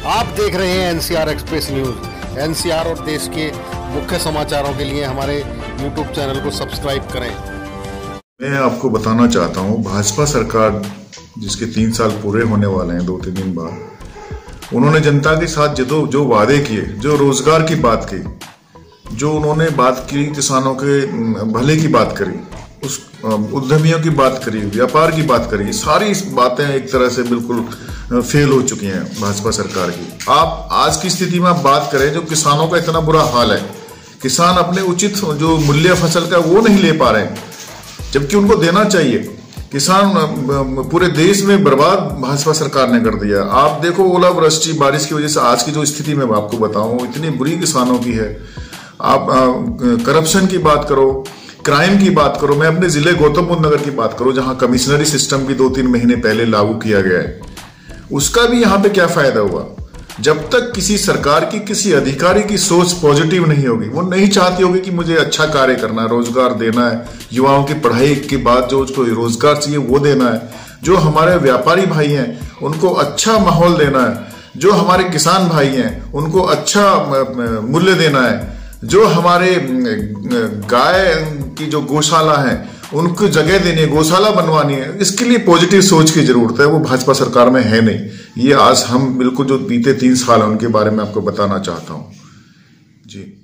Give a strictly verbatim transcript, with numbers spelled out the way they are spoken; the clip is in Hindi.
आप देख रहे हैं एनसीआर एक्सप्रेस न्यूज। एनसीआर और देश के मुख्य समाचारों के लिए हमारे यूट्यूब चैनल को सब्सक्राइब करें। मैं आपको बताना चाहता हूं, भाजपा सरकार जिसके तीन साल पूरे होने वाले हैं दो तीन दिन बाद, उन्होंने जनता के साथ जो जो वादे किए, जो रोजगार की बात की, जो उन्होंने बात की, किसानों के भले की बात करी, उस उद्यमियों की बात करी, व्यापार की बात करी, सारी बातें एक तरह से बिल्कुल फेल हो चुकी हैं भाजपा सरकार की। आप आज की स्थिति में आप बात करें, जो किसानों का इतना बुरा हाल है, किसान अपने उचित जो मूल्य फसल का वो नहीं ले पा रहे हैं, जबकि उनको देना चाहिए। किसान पूरे देश में बर्बाद भाजपा सरकार ने कर दिया। आप देखो, ओलावृष्टि बारिश की वजह से आज की जो स्थिति मैं आपको बताऊं, इतनी बुरी किसानों की है। आप करप्शन की बात करो, क्राइम की बात करो, मैं अपने जिले गौतम बुद्ध नगर की बात करूं, जहां कमिश्नरी सिस्टम भी दो तीन महीने पहले लागू किया गया है, उसका भी यहाँ पे क्या फायदा हुआ? जब तक किसी सरकार की, किसी अधिकारी की सोच पॉजिटिव नहीं होगी, वो नहीं चाहती होगी कि मुझे अच्छा कार्य करना है, रोजगार देना है, युवाओं की पढ़ाई के बाद जो उसको रोजगार चाहिए वो देना है, जो हमारे व्यापारी भाई हैं उनको अच्छा माहौल देना है, जो हमारे किसान भाई हैं उनको अच्छा मूल्य देना है, जो हमारे गाय की जो गौशाला है उनको जगह देनी है, गौशाला बनवानी है, इसके लिए पॉजिटिव सोच की जरूरत है। वो भाजपा सरकार में है नहीं। ये आज हम बिल्कुल जो बीते तीन साल है उनके बारे में आपको बताना चाहता हूं जी।